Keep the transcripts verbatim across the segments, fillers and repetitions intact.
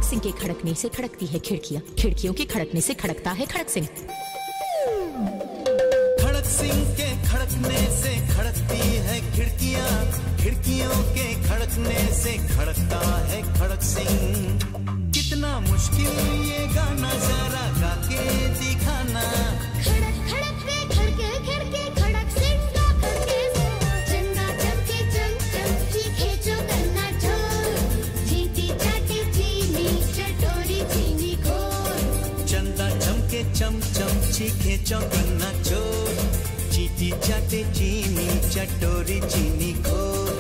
सिंह के खड़कने से खड़कती है खिड़कियां, खिड़कियों के खड़कने से खड़कता है खड़क सिंह। खड़क सिंह के खड़कने से खड़कती है खिड़कियां, खिड़कियों के खड़कने से खड़कता है खड़क सिंह। कितना मुश्किल ये गाना जरा गा के दिखाना। खड़क खड़क के खड़के खिड़के खड़क सिंह का खड़के चंदा चमके चम चम चीखे जो गन्ना चोर जीती चाटी चीनी चटोरी चीनी खोर। चंदा चमके चम चम चीखे जो गन्ना चोर जीती चाटी चीनी चटोरी चीनी खोर।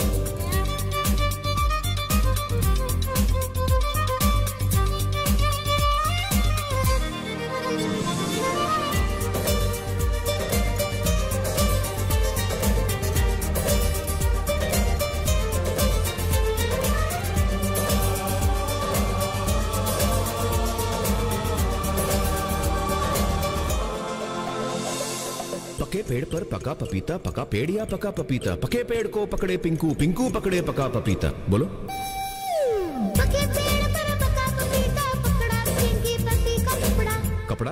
पके पेड़ पर पका पपीता, पका पेड़ या पका पपीता, पके पेड़ को पकड़े पिंकू, पिंकू पकड़े पका पपीता। बोलो। पके पेड़ पर पका पपीता, पकड़ा पिंकी पति का कपड़ा। कपड़ा?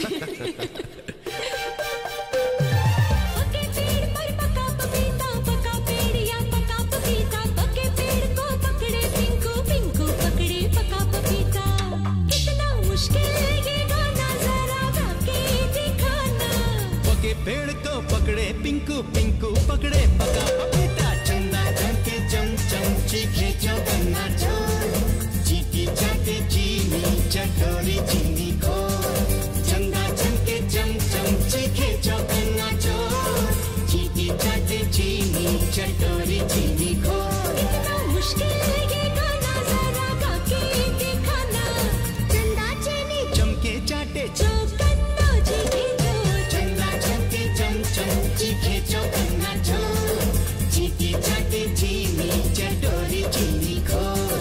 पके पेड़ पर पका पपीता, पका पेड़ या पका पपीता, पके पेड़ को पकड़े पिंकू, पिंकू पकड़े पका पपीता। कितना मुश्किल ये गाना जरा गा के दिखाना। पके पेड़ को पकड़े पिंकू, पिंकू पकड़े पका पपीता। चंदा चमके चम चम चीखे जो गन्ना चोर जीती चाटे चीनी चटोरी चीनी खोर। चंदा चमके चम चम चीखे जो गन्ना चोर जीती चाटे चीनी चटोरी चीनी खोर। कितना मुश्किल ये गाना जरा गा के दिखाना। चंदा चीनी चमके चाटे जो गन्ना चीखे जो चंदा चमके चम चम चीखे जो गन्ना चोर जीती चाटे चीनी चटोरी चीनी खोर।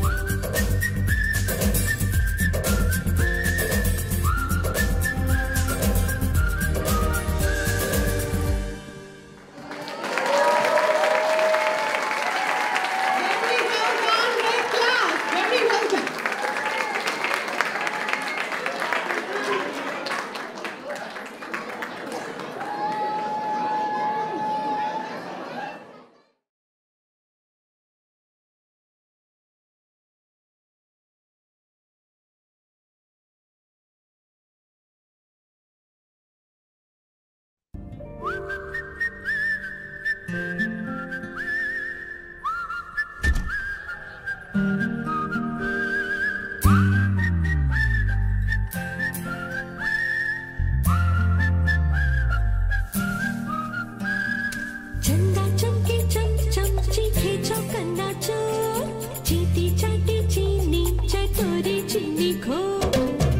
Very well done, great class. Very well done. चंदा चमके चम चम चीखे जो गन्ना चोर जीती चाटी चीनी चटोरी चीनी खोर।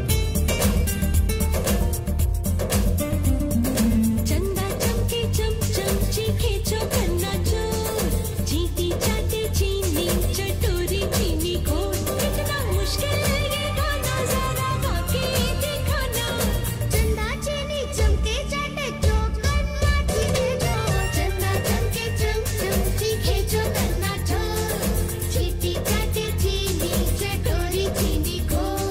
चंदा चमके चम चम चीखे जो गन्ना चोर जीती चाटी चीनी चटोरी चीनी खोर। कितना मुश्किल ये गाना जरा गा के दिखाना। चंदा चीनी चमके चाटे जो गन्ना चीखे जो चंदा चमके चम चम चीखे जो गन्ना चोर जीती चाटी चीनी चटोरी चीनी खोर।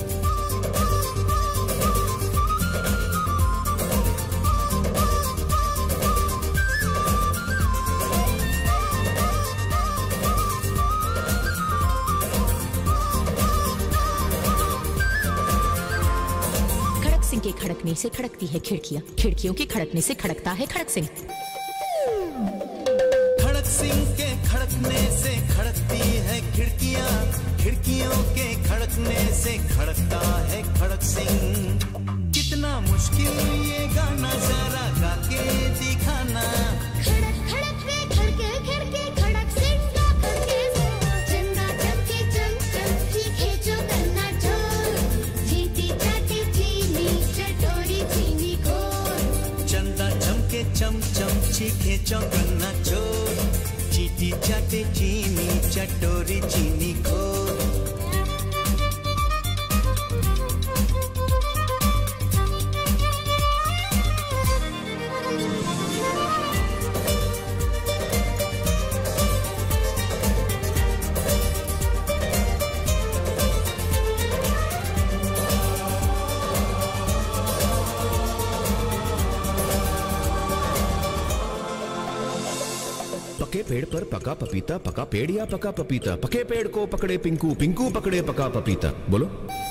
खड़क सिंह के खड़कने से खड़कती है खिड़कियां, खिड़कियों के खड़कने से खड़कता है खड़क सिंह। खड़क सिंह के खड़कने से खड़कती है खिड़कियां, खिड़कियों के खड़कने से खड़कता है खड़क सिंह। कितना मुश्किल ये गाना जरा गा के दिखाना। खड़क खड़क के खड़के खिड़के खड़क सिंह का खड़के चंदा चमके चम चम चीखे जो गन्ना चोर जीती चाटी चीनी चटोरी चीनी खोर। चंदा चमके चम चम चीखे जो गन्ना चोर जीती चाटे चीनी चटोरी चीनी खोर। पेड़ पर पका पपीता, पका पेड़ या पका पपीता, पके पेड़ को पकड़े पिंकू, पिंकू पकड़े पका पपीता। बोलो।